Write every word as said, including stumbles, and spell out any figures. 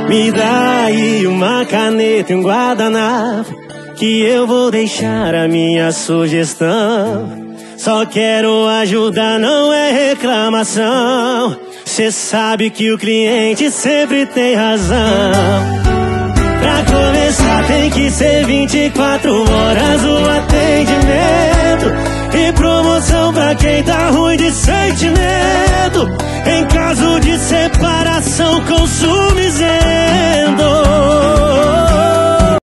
Me dá aí uma caneta e um guardanapo, que eu vou deixar a minha sugestão. Só quero ajudar, não é reclamação. Cê sabe que o cliente sempre tem razão. Pra começar tem que ser vinte e quatro horas o atendimento. E promoção pra quem tá ruim de sentimento. Em caso de separação, consumo isento.